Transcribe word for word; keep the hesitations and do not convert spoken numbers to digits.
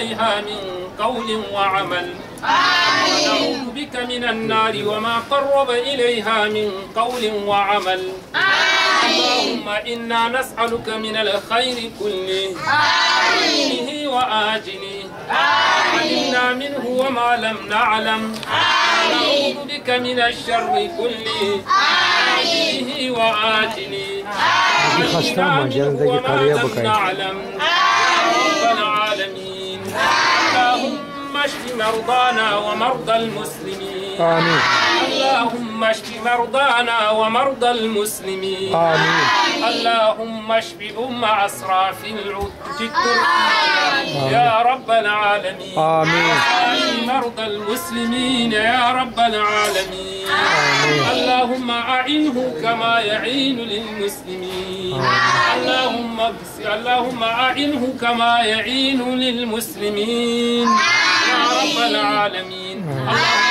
عليها من قول وعمل. ونعوذ بك من النار وما قرب إليها من قول وعمل. اللهم إنا نسألك من الخير كله عاجله وآجله علمنا منه وما لم نعلم. ونعوذ بك من الشر كله عاجله وآجله علمنا منه وما لم نعلم. رب العالمين اللهم اشف مرضانا ومرضى المسلمين. آمين. اللهم اشف مرضانا ومرضى المسلمين. آمين. اللهم اشف أم أسرى في التركية يا رب العالمين. آمين. مرضى المسلمين يا رب العالمين. آمين. اللهم أعنه كما يعين للمسلمين. اللهم اللهم أعنه كما يعين للمسلمين يا رب العالمين. اللهم